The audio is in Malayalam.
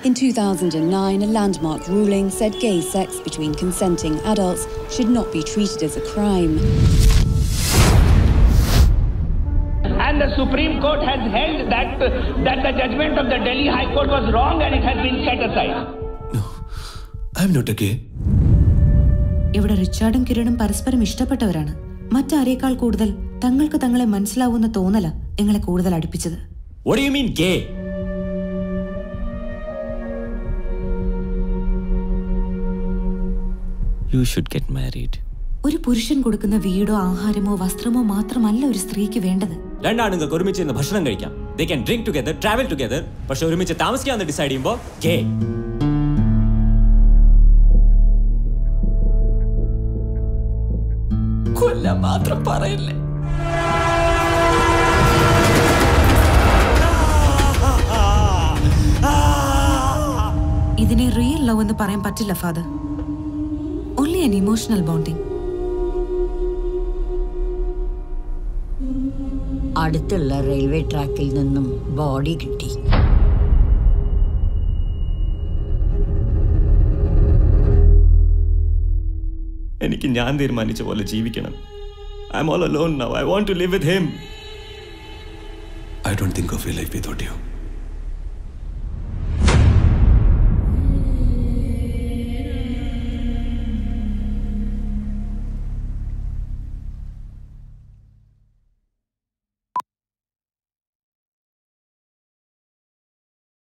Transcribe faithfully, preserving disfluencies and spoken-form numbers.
In two thousand nine, a landmark ruling said gay sex between consenting adults should not be treated as a crime. And the Supreme Court has held that, that the judgment of the Delhi High Court was wrong and it has been set aside. No, I'm not a gay. ഇവിടെ റിച്ചാർഡും കിരണും പരസ്പരം ഇഷ്ടപ്പെട്ടവരാണ്. മറ്റാരേക്കാൾ കൂടുതൽ തങ്ങൾക്ക് തങ്ങളെ മനസ്സിലാവുന്ന തോന്നല നിങ്ങളെ കൂടുതൽ അടുപ്പിച്ചത്. What do you mean gay? You should get married. ഒരു പുരുഷൻ കൊടുക്കുന്ന വീടോ ആഹാരമോ വസ്ത്രമോ മാത്രമല്ല ഒരു സ്ത്രീക്ക് വേണ്ടത്. രണ്ടാണുങ്ങൾക്ക് ഒരുമിച്ച് ഇരുന്ന് ഭക്ഷണം കഴിക്കാം. They can drink together, travel together. പക്ഷെ ഒരുമിച്ച് താമസിക്കാന്ന് ഡിസൈഡ് ചെയ്യുമ്പോൾ gay. കൊല്ല മാത്രം പറയില്ലേ. ഇതിനെ റിയൽ ലവ് എന്ന് പറയാൻ പറ്റില്ല father. Only an emotional bonding. അടുത്തുള്ള റെയിൽവേ ട്രാക്കിൽ നിന്നും ബോഡി കിട്ടി. എനിക്ക് ഞാൻ തീരുമാനിച്ച പോലെ ജീവിക്കണം. I'm all alone now. I want to live with him. I don't think of a life without you.